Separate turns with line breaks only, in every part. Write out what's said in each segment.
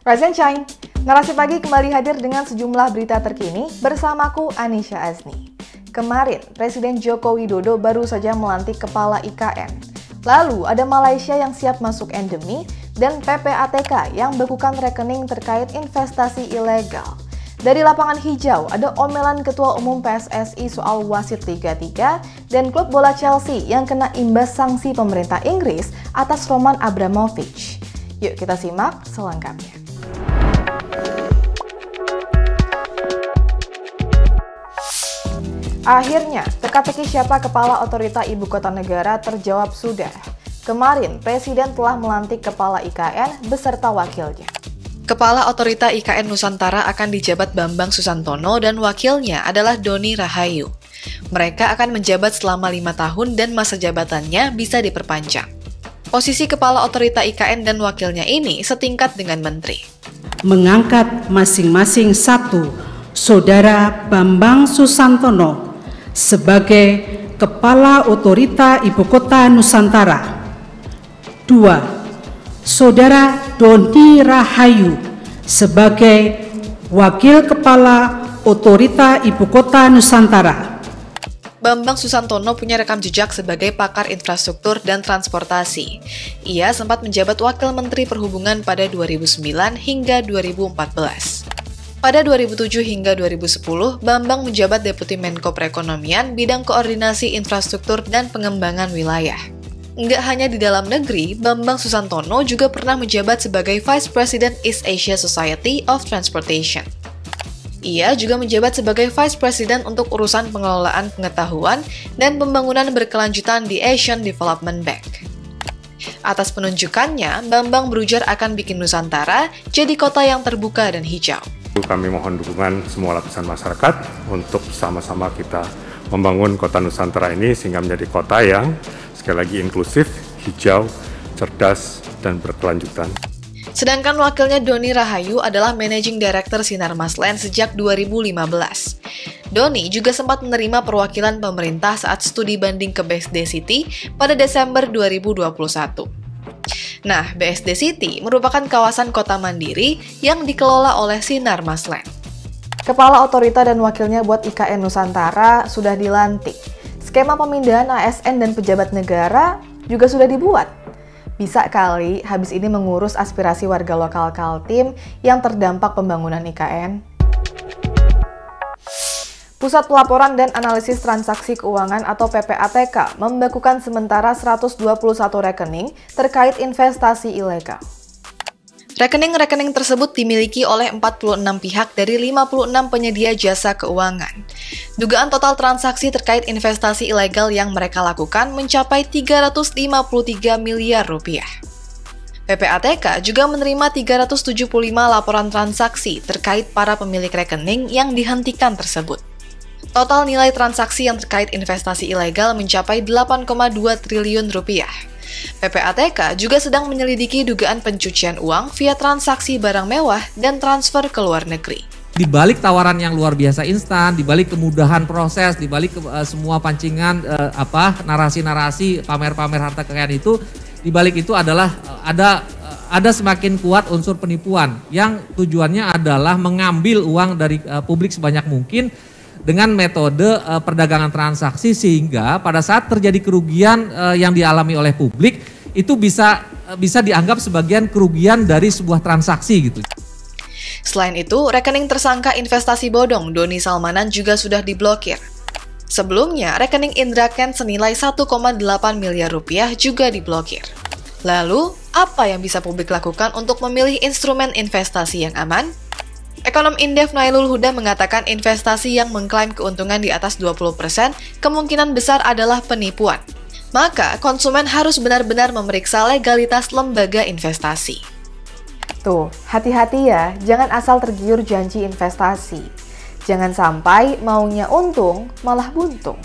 Rise and Shine, Narasi Pagi kembali hadir dengan sejumlah berita terkini bersamaku Anisha Azni. Kemarin, Presiden Joko Widodo baru saja melantik Kepala IKN. Lalu ada Malaysia yang siap masuk endemi dan PPATK yang bekukan rekening terkait investasi ilegal. Dari lapangan hijau, ada omelan Ketua Umum PSSI soal wasit Liga 3 dan klub bola Chelsea yang kena imbas sanksi pemerintah Inggris atas Roman Abramovich. Yuk kita simak selengkapnya. Akhirnya, teka-teki siapa kepala otorita ibu kota negara terjawab sudah. Kemarin, Presiden telah melantik Kepala IKN beserta wakilnya.
Kepala Otorita IKN Nusantara akan dijabat Bambang Susantono dan wakilnya adalah Doni Rahayu. Mereka akan menjabat selama 5 tahun dan masa jabatannya bisa diperpanjang. Posisi Kepala Otorita IKN dan wakilnya ini setingkat dengan menteri.
Mengangkat masing-masing satu, Saudara Bambang Susantono sebagai Kepala Otorita Ibu Kota Nusantara. 2. Saudara Doni Rahayu sebagai Wakil Kepala Otorita Ibu Kota Nusantara.
Bambang Susantono punya rekam jejak sebagai pakar infrastruktur dan transportasi. Ia sempat menjabat Wakil Menteri Perhubungan pada 2009 hingga 2014. Pada 2007 hingga 2010, Bambang menjabat Deputi Menko Perekonomian bidang koordinasi infrastruktur dan pengembangan wilayah. Nggak hanya di dalam negeri, Bambang Susantono juga pernah menjabat sebagai Vice President East Asia Society of Transportation. Ia juga menjabat sebagai Vice President untuk urusan pengelolaan pengetahuan dan pembangunan berkelanjutan di Asian Development Bank. Atas penunjukannya, Bambang berujar akan bikin Nusantara jadi kota yang terbuka dan hijau.
Kami mohon dukungan semua lapisan masyarakat untuk sama-sama kita membangun kota Nusantara ini sehingga menjadi kota yang sekali lagi inklusif, hijau, cerdas, dan berkelanjutan.
Sedangkan wakilnya Doni Rahayu adalah Managing Director Sinar Masland sejak 2015. Doni juga sempat menerima perwakilan pemerintah saat studi banding ke BSD City pada Desember 2021. Nah, BSD City merupakan kawasan kota mandiri yang dikelola oleh Sinar Masland.
Kepala otorita dan wakilnya buat IKN Nusantara sudah dilantik. Skema pemindahan ASN dan pejabat negara juga sudah dibuat. Bisa kali habis ini mengurus aspirasi warga lokal Kaltim yang terdampak pembangunan IKN. Pusat Pelaporan dan Analisis Transaksi Keuangan atau PPATK membekukan sementara 121 rekening terkait investasi ilegal.
Rekening-rekening tersebut dimiliki oleh 46 pihak dari 56 penyedia jasa keuangan. Dugaan total transaksi terkait investasi ilegal yang mereka lakukan mencapai 353 miliar rupiah. PPATK juga menerima 375 laporan transaksi terkait para pemilik rekening yang dihentikan tersebut. Total nilai transaksi yang terkait investasi ilegal mencapai 8,2 triliun rupiah. PPATK juga sedang menyelidiki dugaan pencucian uang via transaksi barang mewah dan transfer ke luar negeri.
Di balik tawaran yang luar biasa instan, di balik kemudahan proses, di balik semua pancingan narasi-narasi pamer-pamer harta kekayaan itu, di balik itu adalah ada semakin kuat unsur penipuan yang tujuannya adalah mengambil uang dari publik sebanyak mungkin dengan metode perdagangan transaksi sehingga pada saat terjadi kerugian yang dialami oleh publik itu bisa dianggap sebagian kerugian dari sebuah transaksi gitu.
Selain itu, rekening tersangka investasi bodong Doni Salmanan juga sudah diblokir. Sebelumnya, rekening Indra Kent senilai 1,8 miliar rupiah juga diblokir. Lalu, apa yang bisa publik lakukan untuk memilih instrumen investasi yang aman? Ekonom Indef Nailul Huda mengatakan investasi yang mengklaim keuntungan di atas 20% kemungkinan besar adalah penipuan. Maka konsumen harus benar-benar memeriksa legalitas lembaga investasi.
Tuh, hati-hati ya, jangan asal tergiur janji investasi. Jangan sampai maunya untung malah buntung.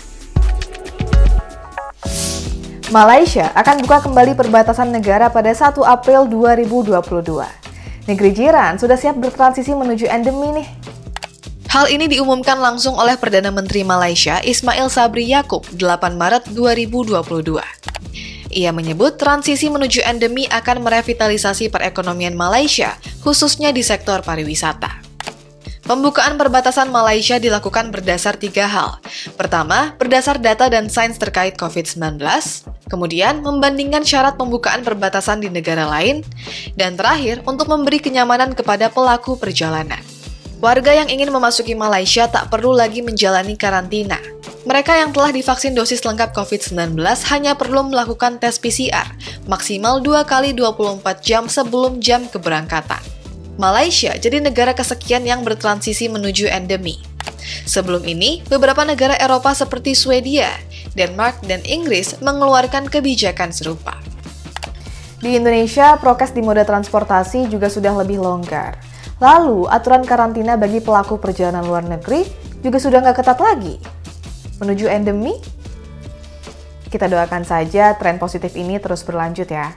Malaysia akan buka kembali perbatasan negara pada 1 April 2022. Negeri jiran sudah siap bertransisi menuju endemi nih.
Hal ini diumumkan langsung oleh Perdana Menteri Malaysia Ismail Sabri Yaakob 8 Maret 2022. Ia menyebut transisi menuju endemi akan merevitalisasi perekonomian Malaysia, khususnya di sektor pariwisata. Pembukaan perbatasan Malaysia dilakukan berdasar 3 hal. Pertama, berdasar data dan sains terkait COVID-19. Kemudian, membandingkan syarat pembukaan perbatasan di negara lain. Dan terakhir, untuk memberi kenyamanan kepada pelaku perjalanan. Warga yang ingin memasuki Malaysia tak perlu lagi menjalani karantina. Mereka yang telah divaksin dosis lengkap COVID-19 hanya perlu melakukan tes PCR maksimal 2 kali 24 jam sebelum jam keberangkatan. Malaysia jadi negara kesekian yang bertransisi menuju endemi. Sebelum ini, beberapa negara Eropa seperti Swedia, Denmark, dan Inggris mengeluarkan kebijakan serupa.
Di Indonesia, prokes di moda transportasi juga sudah lebih longgar. Lalu, aturan karantina bagi pelaku perjalanan luar negeri juga sudah nggak ketat lagi. Menuju endemi? Kita doakan saja tren positif ini terus berlanjut ya.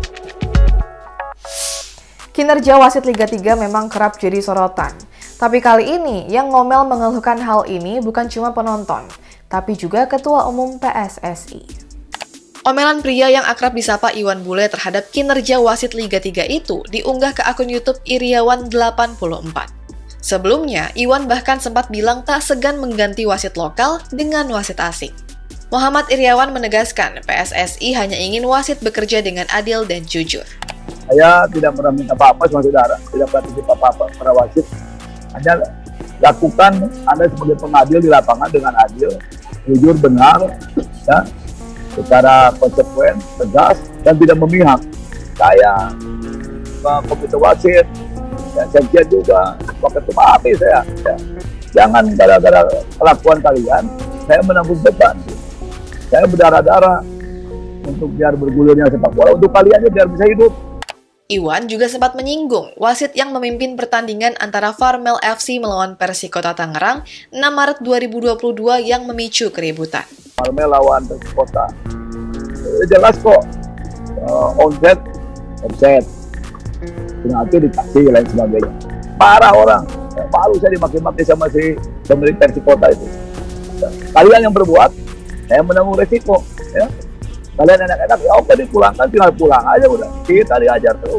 Kinerja wasit Liga 3 memang kerap jadi sorotan. Tapi kali ini yang ngomel mengeluhkan hal ini bukan cuma penonton, tapi juga Ketua Umum PSSI.
Omelan pria yang akrab disapa Iwan Bule terhadap kinerja wasit Liga 3 itu diunggah ke akun YouTube Iriawan84. Sebelumnya, Iwan bahkan sempat bilang tak segan mengganti wasit lokal dengan wasit asing. Muhammad Iriawan menegaskan PSSI hanya ingin wasit bekerja dengan adil dan jujur.
Saya tidak pernah minta apa-apa sama saudara, tidak pernah titip apa-apa para wasit. Hanya lakukan Anda sebagai pengadil di lapangan dengan adil, jujur, benar, ya, secara konsekuen, tegas, dan tidak memihak. Saya, komite wasit, ya, sekjen juga, ketua API saya. Ya. Jangan gara-gara kelakuan kalian, saya menanggung beban. Saya berdarah-darah untuk biar bergulirnya sepak bola, untuk kalian biar bisa hidup.
Iwan juga sempat menyinggung wasit yang memimpin pertandingan antara Farmel FC melawan Persikota Tangerang 6 Maret 2022 yang memicu keributan.
Farmel lawan Persikota. Jelas kok, onset, offset. Penalti dikasih, lain sebagainya. Parah orang. Baru saya dimaki-maki sama si pemilik Persikota itu. Kalian yang berbuat, saya menanggung resiko. Ya. Kalian enak-enak, ya oke dipulangkan, tinggal pulang aja udah. Kita diajar terus.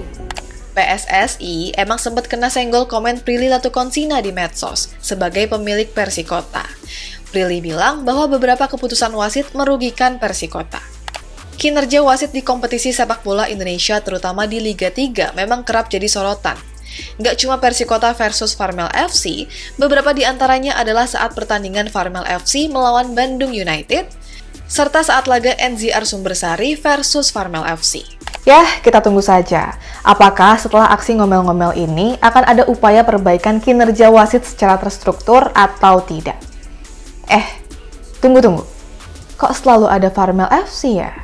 PSSI emang sempat kena senggol komen Prilly Latukonsina di medsos sebagai pemilik Persikota. Prilly bilang bahwa beberapa keputusan wasit merugikan Persikota. Kinerja wasit di kompetisi sepak bola Indonesia terutama di Liga 3 memang kerap jadi sorotan. Nggak cuma Persikota versus Farmel FC, beberapa di antaranya adalah saat pertandingan Farmel FC melawan Bandung United, serta saat laga NZR Sumbersari versus Farmel FC.
Ya, kita tunggu saja. Apakah setelah aksi ngomel-ngomel ini akan ada upaya perbaikan kinerja wasit secara terstruktur atau tidak? Tunggu. Kok selalu ada Farmel FC ya?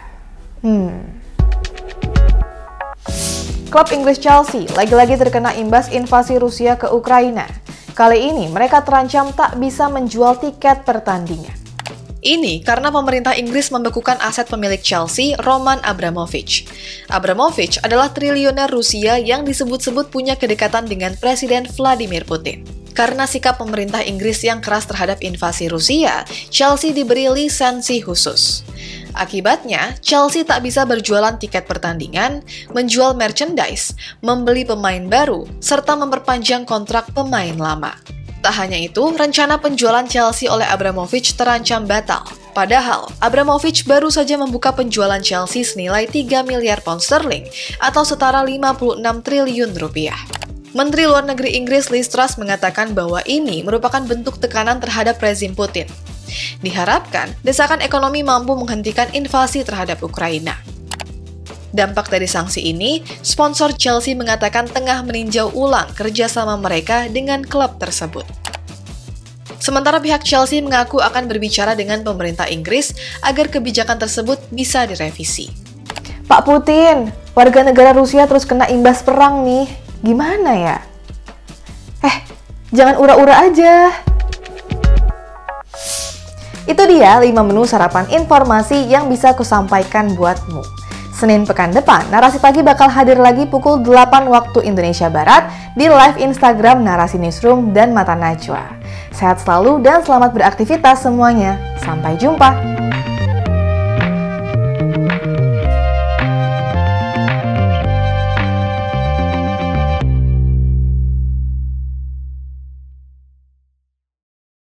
Klub Inggris Chelsea lagi-lagi terkena imbas invasi Rusia ke Ukraina. Kali ini mereka terancam tak bisa menjual tiket pertandingan.
Ini karena pemerintah Inggris membekukan aset pemilik Chelsea, Roman Abramovich. Abramovich adalah triliuner Rusia yang disebut-sebut punya kedekatan dengan Presiden Vladimir Putin. Karena sikap pemerintah Inggris yang keras terhadap invasi Rusia, Chelsea diberi lisensi khusus. Akibatnya, Chelsea tak bisa berjualan tiket pertandingan, menjual merchandise, membeli pemain baru, serta memperpanjang kontrak pemain lama. Tak hanya itu, rencana penjualan Chelsea oleh Abramovich terancam batal. Padahal, Abramovich baru saja membuka penjualan Chelsea senilai 3 miliar pound sterling atau setara 56 triliun rupiah. Menteri Luar Negeri Inggris Liz Truss mengatakan bahwa ini merupakan bentuk tekanan terhadap rezim Putin. Diharapkan, desakan ekonomi mampu menghentikan invasi terhadap Ukraina. Dampak dari sanksi ini, sponsor Chelsea mengatakan tengah meninjau ulang kerjasama mereka dengan klub tersebut. Sementara pihak Chelsea mengaku akan berbicara dengan pemerintah Inggris agar kebijakan tersebut bisa direvisi.
Pak Putin, warga negara Rusia terus kena imbas perang nih. Gimana ya? Jangan ura-ura aja. Itu dia 5 menu sarapan informasi yang bisa kusampaikan buatmu. Senin pekan depan, Narasi Pagi bakal hadir lagi pukul 8 waktu Indonesia Barat di live Instagram Narasi Newsroom dan Mata Najwa. Sehat selalu dan selamat beraktivitas semuanya. Sampai jumpa!